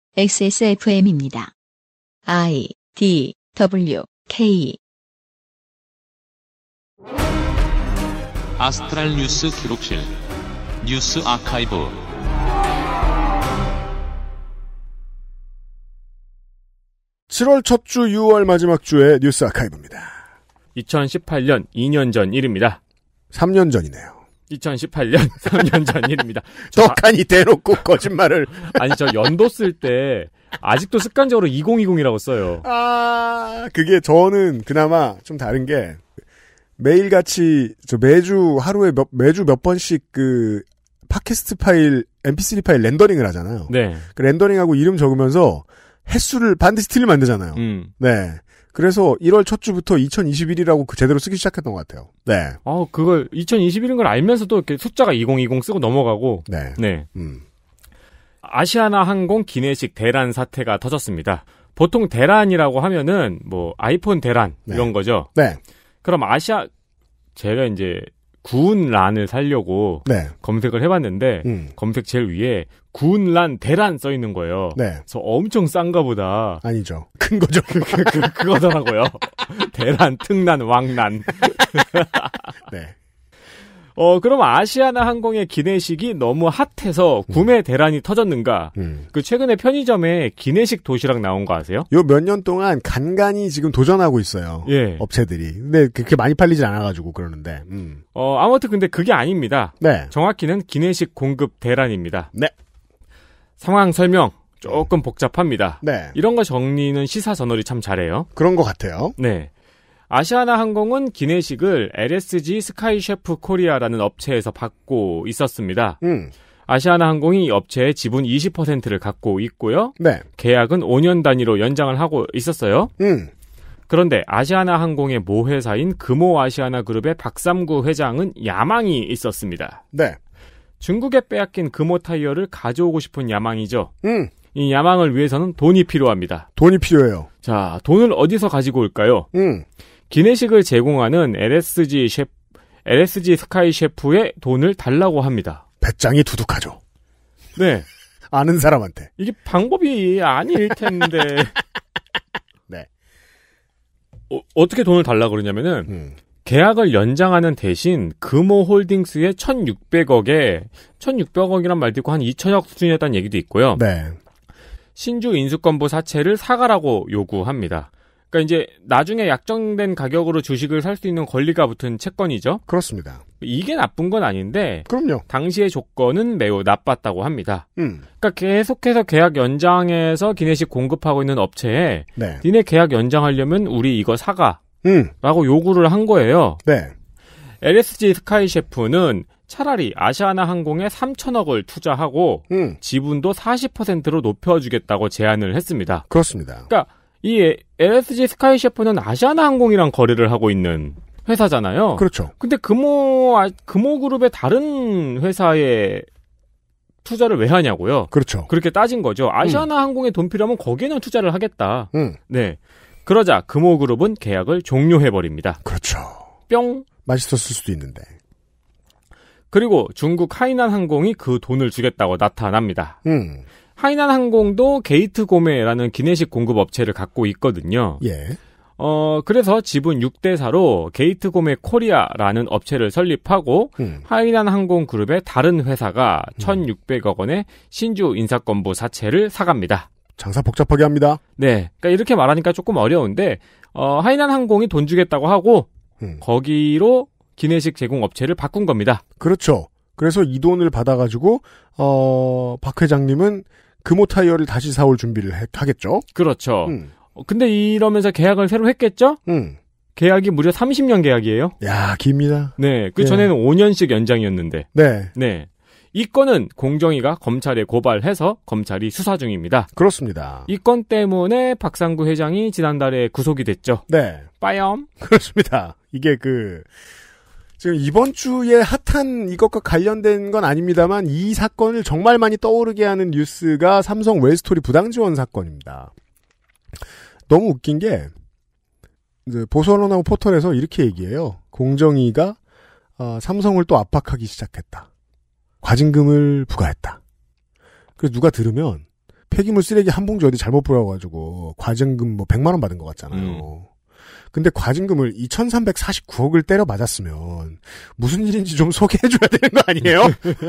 XSFM입니다. I, D, W, K. 아스트랄 뉴스 기록실 뉴스 아카이브. (7월) 첫 주 6월 마지막 주의 뉴스 아카이브입니다. 2018년 2년 전 일입니다. 3년 전이네요. 2018년 3년 전 일입니다. 떡하니 대놓고 거짓말을. 아니, 저 연도 쓸 때 아직도 습관적으로 2020이라고 써요. 그게 저는 그나마 좀 다른 게 매일같이 매주 하루에 매주 몇 번씩 그 팟캐스트 파일, mp3 파일 렌더링을 하잖아요. 네. 그 렌더링하고 이름 적으면서 횟수를 반드시 틀리면 안 되잖아요. 네. 그래서 1월 첫 주부터 2021이라고 제대로 쓰기 시작했던 것 같아요. 네. 그걸 2021인 걸 알면서도 이렇게 숫자가 2020 쓰고 넘어가고. 네. 네. 아시아나 항공 기내식 대란 사태가 터졌습니다. 보통 대란이라고 하면은 뭐 아이폰 대란 이런 거죠. 네. 그럼 제가 이제 구운 란을 살려고 검색을 해봤는데 검색 제일 위에 구운 란 대란 써 있는 거예요. 네. 그래서 엄청 싼가 보다. 아니죠. 큰 거죠. 그거더라고요. 대란, 특란, 왕란. 네. 그럼 아시아나 항공의 기내식이 너무 핫해서 구매 대란이 터졌는가? 그 최근에 편의점에 기내식 도시락 나온 거 아세요? 요 몇 년 동안 간간히 지금 도전하고 있어요. 예. 업체들이. 근데 그렇게 많이 팔리진 않아가지고 그러는데. 아무튼 근데 그게 아닙니다. 네. 정확히는 기내식 공급 대란입니다. 네. 상황 설명 조금 복잡합니다. 네. 이런 거 정리는 시사 저널이 참 잘해요. 그런 것 같아요. 네. 아시아나 항공은 기내식을 LSG 스카이셰프 코리아라는 업체에서 받고 있었습니다. 아시아나 항공이 이 업체의 지분 20%를 갖고 있고요. 네. 계약은 5년 단위로 연장을 하고 있었어요. 그런데 아시아나 항공의 모회사인 금호아시아나 그룹의 박삼구 회장은 야망이 있었습니다. 네. 중국에 빼앗긴 금호타이어를 가져오고 싶은 야망이죠. 이 야망을 위해서는 돈이 필요합니다. 돈이 필요해요. 자, 돈을 어디서 가지고 올까요? 기내식을 제공하는 LSG 스카이 셰프의 돈을 달라고 합니다. 배짱이 두둑하죠. 네. 아는 사람한테. 이게 방법이 아닐 텐데. 네. 어떻게 돈을 달라고 그러냐면은, 계약을 연장하는 대신 금호홀딩스의 1,600억이란 말도 있고 한 2천억 수준이었다는 얘기도 있고요. 네. 신주 인수권부 사채를 사가라고 요구합니다. 그러니까 이제 나중에 약정된 가격으로 주식을 살 수 있는 권리가 붙은 채권이죠. 그렇습니다. 이게 나쁜 건 아닌데 그럼요. 당시의 조건은 매우 나빴다고 합니다. 그러니까 계속해서 계약 연장해서 기내식 공급하고 있는 업체에 니네 계약 연장하려면 우리 이거 사가 라고 요구를 한 거예요. 네. LSG 스카이셰프는 차라리 아시아나 항공에 3천억을 투자하고 지분도 40%로 높여주겠다고 제안을 했습니다. 그렇습니다. 그러니까 이 LSG 스카이셰프는 아시아나 항공이랑 거래를 하고 있는 회사잖아요. 그렇죠. 근데 금호그룹의 다른 회사에 투자를 왜 하냐고요. 그렇죠. 그렇게 따진 거죠. 아시아나 항공에 돈 필요하면 거기에는 투자를 하겠다. 네. 그러자 금호그룹은 계약을 종료해버립니다. 그렇죠. 뿅. 맛있었을 수도 있는데. 그리고 중국 하이난 항공이 그 돈을 주겠다고 나타납니다. 하이난 항공도 게이트고메라는 기내식 공급 업체를 갖고 있거든요. 예. 그래서 지분 6대4로 게이트고메 코리아라는 업체를 설립하고 하이난 항공 그룹의 다른 회사가 1,600억 원의 신주 인사권부 사채를 사갑니다. 장사 복잡하게 합니다. 네. 그러니까 이렇게 말하니까 조금 어려운데, 하이난 항공이 돈 주겠다고 하고, 거기로 기내식 제공 업체를 바꾼 겁니다. 그렇죠. 그래서 이 돈을 받아가지고, 박 회장님은 금호 타이어를 다시 사올 준비를 하겠죠? 그렇죠. 근데 이러면서 계약을 새로 했겠죠? 계약이 무려 30년 계약이에요. 야, 깁니다. 네. 그 전에는 5년씩 연장이었는데. 네. 네. 이 건은 공정위가 검찰에 고발해서 검찰이 수사 중입니다. 그렇습니다. 이 건 때문에 박상구 회장이 지난달에 구속이 됐죠. 네. 빠염. 그렇습니다. 이게 지금 이번 주에 핫한 이것과 관련된 건 아닙니다만 이 사건을 정말 많이 떠오르게 하는 뉴스가 삼성 웰스토리 부당 지원 사건입니다. 너무 웃긴 게 이제 보수언론하고 포털에서 이렇게 얘기해요. 공정위가 삼성을 또 압박하기 시작했다. 과징금을 부과했다. 그래서 누가 들으면 폐기물 쓰레기 한 봉지 어디 잘못 뿌려가지고 과징금 뭐 100만 원 받은 것 같잖아요. 근데 과징금을 2,349억을 때려 맞았으면 무슨 일인지 좀 소개해줘야 되는 거 아니에요?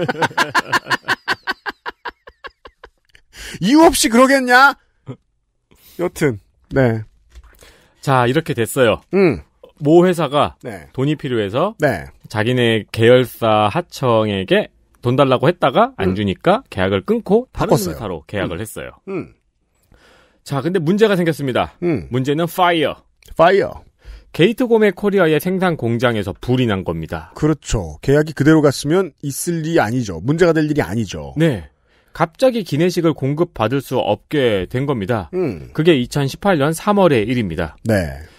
이유 없이 그러겠냐? 여튼 네. 자, 이렇게 됐어요. 모 회사가 네. 돈이 필요해서 네. 자기네 계열사 하청에게 돈 달라고 했다가 안 주니까 계약을 끊고 다른 바꿨어요. 회사로 계약을 했어요. 자, 근데 문제가 생겼습니다. 문제는 파이어. 게이트고메 코리아의 생산 공장에서 불이 난 겁니다. 그렇죠. 계약이 그대로 갔으면 있을 일이 아니죠. 문제가 될 일이 아니죠. 네. 갑자기 기내식을 공급받을 수 없게 된 겁니다. 그게 2018년 3월의 일입니다. 네.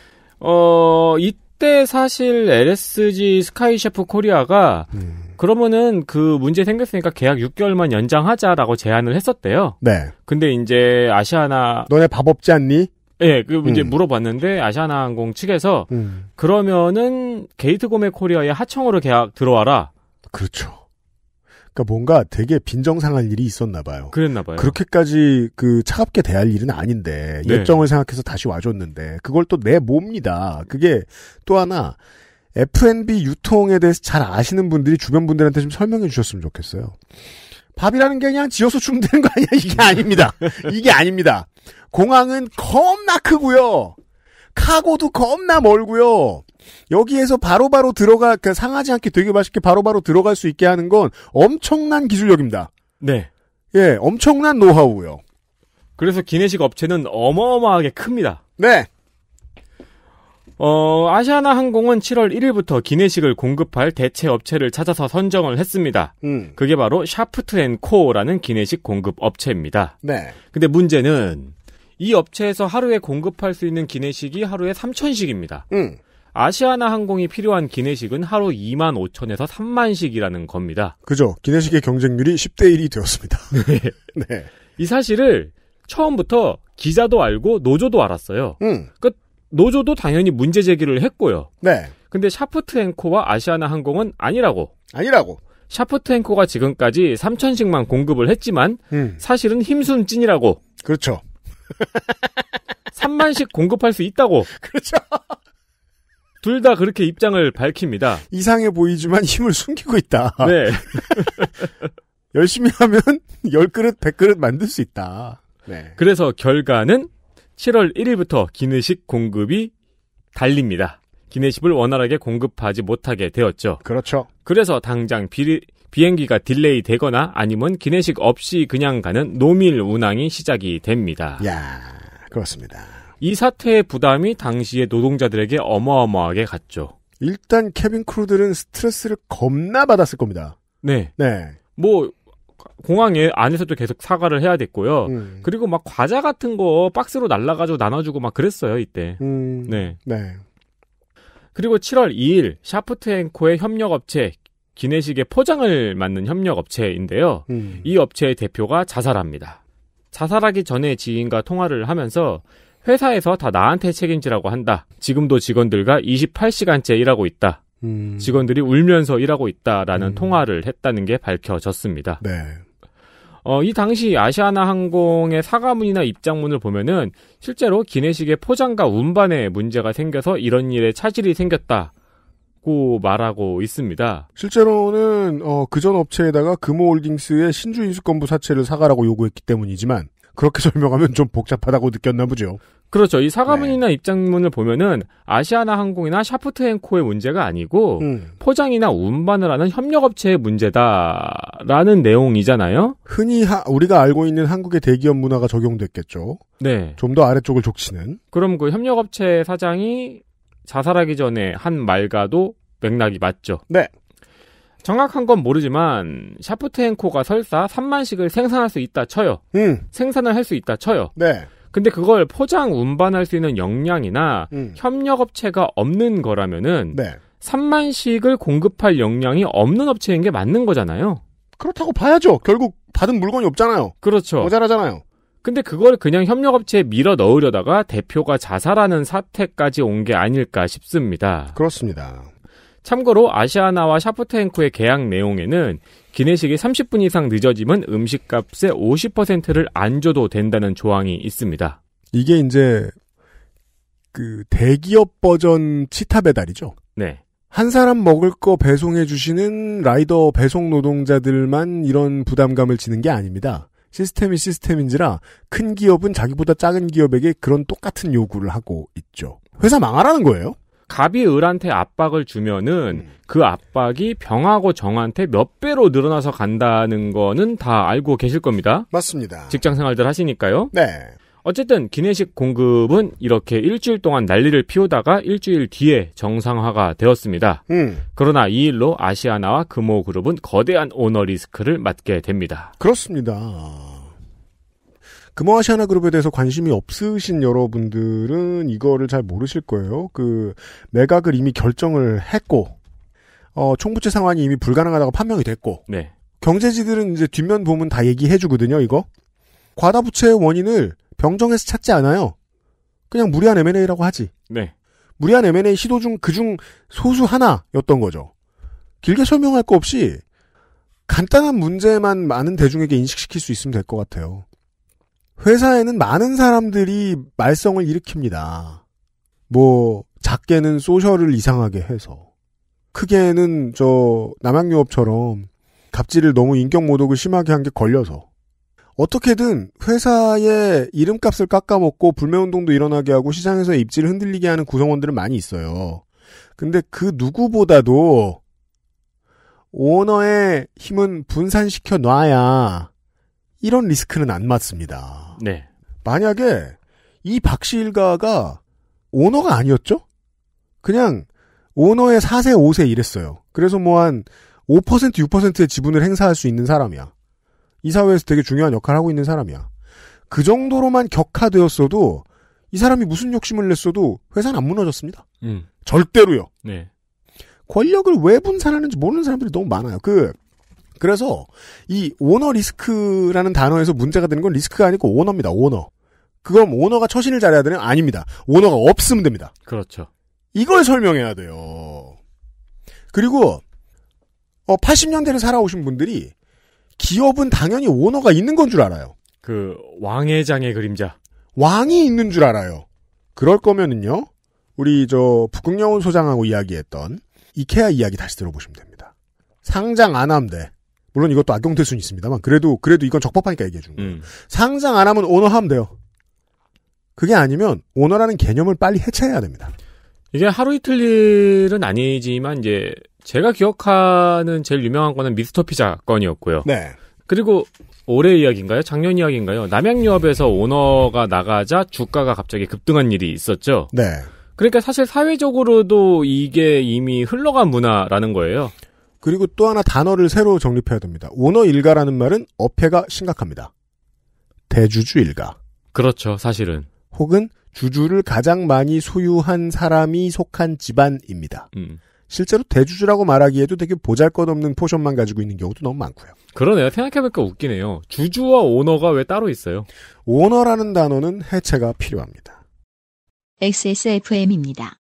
이때 사실 LSG 스카이셰프 코리아가 그러면은 그 문제 생겼으니까 계약 6개월만 연장하자라고 제안을 했었대요. 네. 근데 이제 아시아나 너네 밥 없지 않니? 예, 그 이제 물어봤는데 아시아나항공 측에서 그러면은 게이트고메 코리아의 하청으로 계약 들어와라. 그렇죠. 그러니까 뭔가 되게 빈정상할 일이 있었나 봐요. 그랬나 봐요. 그렇게까지 그 차갑게 대할 일은 아닌데 네. 예정을 생각해서 다시 와줬는데 그걸 또 내 뭡니다. 그게 또 하나 F&B 유통에 대해서 잘 아시는 분들이 주변 분들한테 좀 설명해 주셨으면 좋겠어요. 밥이라는 게 그냥 지어서 주면 되는 거 아니야? 이게 아닙니다. 이게 아닙니다. 공항은 겁나 크고요. 카고도 겁나 멀고요. 여기에서 바로바로 들어가, 상하지 않게 되게 맛있게 바로바로 들어갈 수 있게 하는 건 엄청난 기술력입니다. 네. 예, 엄청난 노하우고요. 그래서 기내식 업체는 어마어마하게 큽니다. 네. 아시아나 항공은 7월 1일부터 기내식을 공급할 대체 업체를 찾아서 선정을 했습니다. 그게 바로 샤프트앤코라는 기내식 공급 업체입니다. 네. 근데 문제는 이 업체에서 하루에 공급할 수 있는 기내식이 하루에 3,000식입니다. 아시아나 항공이 필요한 기내식은 하루 25,000에서 30,000식이라는 겁니다. 그죠. 기내식의 경쟁률이 10대 1이 되었습니다. 네. 네. 이 사실을 처음부터 기자도 알고 노조도 알았어요. 그러니까 노조도 당연히 문제 제기를 했고요. 네. 근데 샤프트앤코와 아시아나 항공은 아니라고. 샤프트앤코가 지금까지 3,000식만 공급을 했지만 사실은 힘순 찐이라고. 그렇죠. 30,000식 공급할 수 있다고. 그렇죠. 둘 다 그렇게 입장을 밝힙니다. 이상해 보이지만 힘을 숨기고 있다. 네. 열심히 하면 10그릇, 100그릇 만들 수 있다. 네. 그래서 결과는 7월 1일부터 기내식 공급이 달립니다. 기내식을 원활하게 공급하지 못하게 되었죠. 그렇죠. 그래서 당장 비행기가 딜레이 되거나 아니면 기내식 없이 그냥 가는 노밀 운항이 시작이 됩니다. 야, 그렇습니다. 이 사태의 부담이 당시의 노동자들에게 어마어마하게 갔죠. 일단 캐빈 크루들은 스트레스를 겁나 받았을 겁니다. 네. 네. 뭐 공항에 안에서도 계속 사과를 해야 됐고요. 그리고 막 과자 같은 거 박스로 날라가지고 나눠주고 막 그랬어요, 이때. 네. 네. 그리고 7월 2일 샤프트앤코의 협력업체 기내식의 포장을 맡는 협력업체인데요. 이 업체의 대표가 자살합니다. 자살하기 전에 지인과 통화를 하면서 회사에서 다 나한테 책임지라고 한다. 지금도 직원들과 28시간째 일하고 있다. 직원들이 울면서 일하고 있다라는 통화를 했다는 게 밝혀졌습니다. 네. 이 당시 아시아나 항공의 사과문이나 입장문을 보면은 실제로 기내식의 포장과 운반에 문제가 생겨서 이런 일에 차질이 생겼다고 말하고 있습니다. 실제로는 그전 업체에다가 금호홀딩스의 신주 인수권부 사채를 사과라고 요구했기 때문이지만 그렇게 설명하면 좀 복잡하다고 느꼈나 보죠. 그렇죠. 이 사과문이나 입장문을 보면은 아시아나 항공이나 샤프트앤코의 문제가 아니고 포장이나 운반을 하는 협력업체의 문제다라는 내용이잖아요. 흔히 우리가 알고 있는 한국의 대기업 문화가 적용됐겠죠. 네. 좀 더 아래쪽을 족치는. 그럼 그 협력업체 사장이 자살하기 전에 한 말과도 맥락이 맞죠. 네. 정확한 건 모르지만 샤프트앤코가 설사 3만식을 생산할 수 있다 쳐요. 생산을 할 수 있다 쳐요. 네. 근데 그걸 포장 운반할 수 있는 역량이나 협력업체가 없는 거라면은 네. 3만식을 공급할 역량이 없는 업체인 게 맞는 거잖아요. 그렇다고 봐야죠. 결국 받은 물건이 없잖아요. 그렇죠. 모자라잖아요. 근데 그걸 그냥 협력업체에 밀어 넣으려다가 대표가 자살하는 사태까지 온 게 아닐까 싶습니다. 그렇습니다. 참고로 아시아나와 샤프트앤코의 계약 내용에는 기내식이 30분 이상 늦어지면 음식값의 50%를 안 줘도 된다는 조항이 있습니다. 이게 이제 그 대기업 버전 치타 배달이죠. 네. 한 사람 먹을 거 배송해 주시는 라이더 배송 노동자들만 이런 부담감을 지는 게 아닙니다. 시스템이 시스템인지라 큰 기업은 자기보다 작은 기업에게 그런 똑같은 요구를 하고 있죠. 회사 망하라는 거예요. 갑이 을한테 압박을 주면은 그 압박이 병하고 정한테 몇 배로 늘어나서 간다는 거는 다 알고 계실 겁니다. 맞습니다. 직장 생활들 하시니까요. 네. 어쨌든 기내식 공급은 이렇게 일주일 동안 난리를 피우다가 일주일 뒤에 정상화가 되었습니다. 그러나 이 일로 아시아나와 금호그룹은 거대한 오너 리스크를 맞게 됩니다. 그렇습니다. 금호아시아나그룹에 대해서 관심이 없으신 여러분들은 이거를 잘 모르실 거예요. 그 매각을 이미 결정을 했고 총부채 상환이 이미 불가능하다고 판명이 됐고 네. 경제지들은 이제 뒷면 보면 다 얘기해 주거든요. 이거 과다부채의 원인을 병정에서 찾지 않아요. 그냥 무리한 M&A라고 하지. 네. 무리한 M&A 시도 중 그중 소수 하나였던 거죠. 길게 설명할 거 없이 간단한 문제만 많은 대중에게 인식시킬 수 있으면 될 것 같아요. 회사에는 많은 사람들이 말썽을 일으킵니다. 뭐 작게는 소셜을 이상하게 해서, 크게는 남양유업처럼 갑질을 너무 인격 모독을 심하게 한 게 걸려서, 어떻게든 회사의 이름값을 깎아먹고 불매운동도 일어나게 하고 시장에서 입지를 흔들리게 하는 구성원들은 많이 있어요. 근데 그 누구보다도 오너의 힘은 분산시켜 놔야 이런 리스크는 안 맞습니다. 네. 만약에 이 박씨 일가가 오너가 아니었죠? 그냥 오너의 4세, 5세 이랬어요. 그래서 뭐 한 5%, 6%의 지분을 행사할 수 있는 사람이야. 이 사회에서 되게 중요한 역할을 하고 있는 사람이야. 그 정도로만 격화되었어도 이 사람이 무슨 욕심을 냈어도 회사는 안 무너졌습니다. 절대로요. 네. 권력을 왜 분산하는지 모르는 사람들이 너무 많아요. 그래서 이 오너 리스크라는 단어에서 문제가 되는 건 리스크가 아니고 오너입니다. 오너. 그럼 오너가 처신을 잘해야 되는? 아닙니다. 오너가 없으면 됩니다. 그렇죠. 이걸 설명해야 돼요. 그리고 80년대를 살아오신 분들이 기업은 당연히 오너가 있는 건 줄 알아요. 그 왕회장의 그림자. 왕이 있는 줄 알아요. 그럴 거면은요. 우리 북극여운 소장하고 이야기했던 이케아 이야기 다시 들어보시면 됩니다. 상장 안 하면 돼. 물론 이것도 악용될 수는 있습니다만 그래도 이건 적법하니까 얘기해 준 거예요. 상장 안 하면 오너 하면 돼요. 그게 아니면 오너라는 개념을 빨리 해체해야 됩니다. 이게 하루 이틀 일은 아니지만 이제 제가 기억하는 제일 유명한 거는 미스터 피자 건이었고요. 네. 그리고 올해 이야기인가요? 작년 이야기인가요? 남양유업에서 오너가 나가자 주가가 갑자기 급등한 일이 있었죠. 네. 그러니까 사실 사회적으로도 이게 이미 흘러간 문화라는 거예요. 그리고 또 하나 단어를 새로 정립해야 됩니다. 오너 일가라는 말은 어폐가 심각합니다. 대주주 일가. 그렇죠, 사실은. 혹은 주주를 가장 많이 소유한 사람이 속한 집안입니다. 실제로 대주주라고 말하기에도 되게 보잘것없는 포션만 가지고 있는 경우도 너무 많고요. 그러네요. 생각해보니까 웃기네요. 주주와 오너가 왜 따로 있어요? 오너라는 단어는 해체가 필요합니다. XSFM입니다.